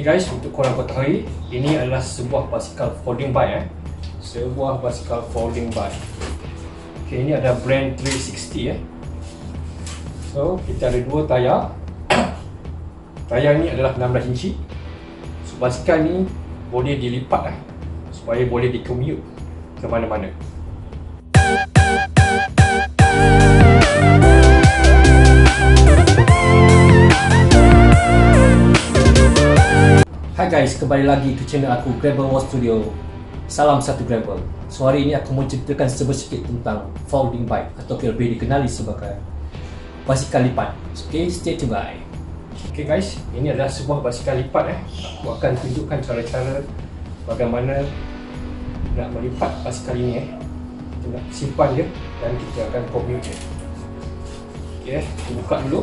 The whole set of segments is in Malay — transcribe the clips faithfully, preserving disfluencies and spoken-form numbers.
Okay guys, untuk korang ketahui, ini adalah sebuah basikal folding bike eh. Sebuah basikal folding bike. Okay, ini ada brand three sixty eh. So, kita ada dua tayar. Tayar ni adalah enam belas inci. So, basikal ni boleh dilipat eh, supaya boleh di-commute ke mana-mana. Hai guys, kembali lagi ke channel aku, Gravel War Studio. Salam satu Gravel. So hari ini aku mau ceritakan sedikit tentang folding bike atau lebih dikenali sebagai basikal lipat. Okay, stay tune guys. Okay guys, ini adalah sebuah basikal lipat eh. Aku akan tunjukkan cara-cara bagaimana nak melipat basikal ini eh. Kita nak simpan dia dan kita akan commute dia. Okay, kita buka dulu.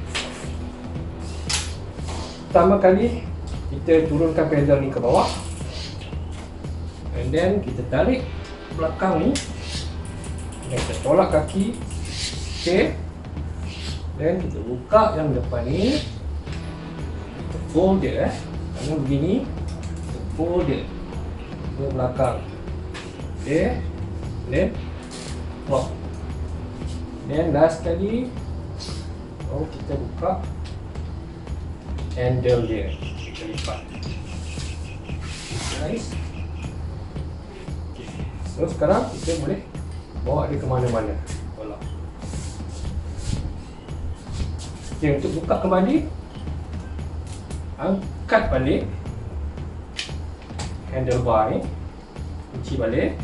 Pertama kali kita turunkan pedal ni ke bawah, and then kita tarik belakang ni, dan kita tolak kaki. Okay, dan kita buka yang depan ni, kita fold dia eh, tangan begini, kita fold dia ke belakang. Okay, then lock. Then last kali, oh kita buka handle dia, kita lipat. Nice. Okay. So sekarang kita boleh bawa dia ke mana-mana. Tolak. Okay, untuk buka kembali, angkat balik handlebar ni, kunci balik,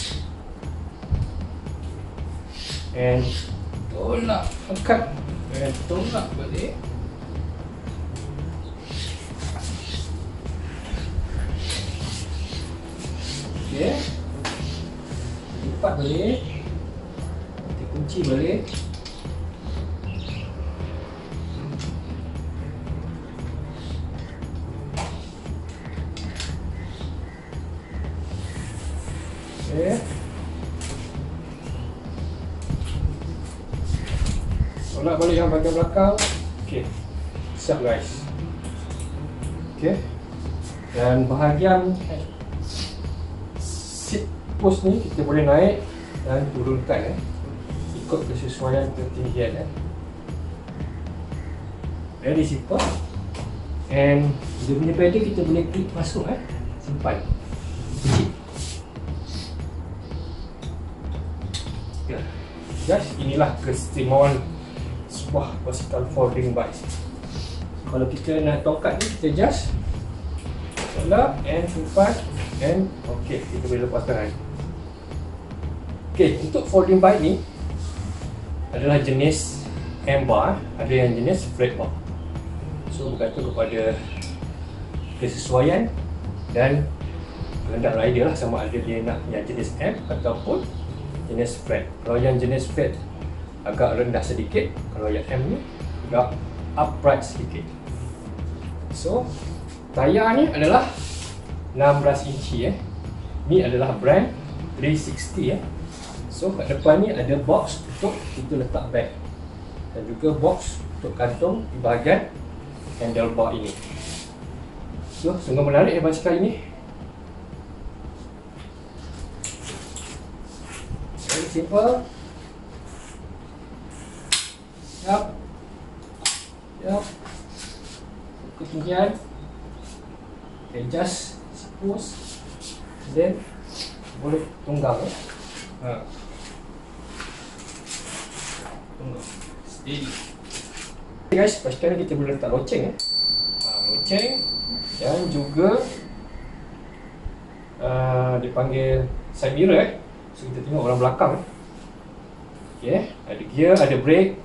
and tolak, angkat and tolak balik. Okay, lipat balik, kita kunci balik. Okay, tolak balik yang bahagian belakang. Okay, siap guys. Okay, dan bahagian seat post ni kita boleh naik dan turunkan eh, ikut kesesuaian ketinggian eh. Very simple. And dia punya pedal kita boleh klik masuk eh, simpan. Kunci. Ya. Guys, inilah keistimewaan sebuah basikal folding bike. Kalau kita nak tongkat ni, kita just tolak and simpan. And ok, kita boleh lepas tangan. Ok, untuk folding bike ni adalah jenis M-bar, ada yang jenis flat bar. So bergantung kepada kesesuaian dan kehendak rider lah, sama ada dia nak yang jenis M ataupun jenis flat. Kalau yang jenis flat agak rendah sedikit, kalau yang M ni agak upright sedikit. So tayar ni adalah enam belas inci eh. Ni adalah brand three sixty eh. So kat depan ni ada box untuk kita letak bag, dan juga box untuk kantung di bahagian handlebar ini. So sungguh menarik ya basikal ini. Very simple. Yap. Yap. Ketinggian. Adjust push, then boleh tunggang eh. Ha. Tunggang. Steady. Okay guys, basikal ni kita boleh letak loceng eh. Ha, loceng, dan juga uh, dipanggil side mirror eh. So kita tengok orang belakang eh. Okay, ada gear, ada brake,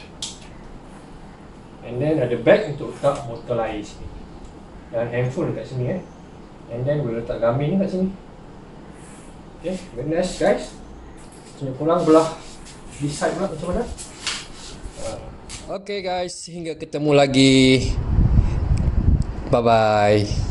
and then ada bag untuk letak botol air sini, dan handphone dekat sini eh. And then boleh letak Garmin ni kat sini. Okay, very nice guys. Macam korang belah decide pula macam mana. Okay guys, hingga ketemu lagi. Bye bye.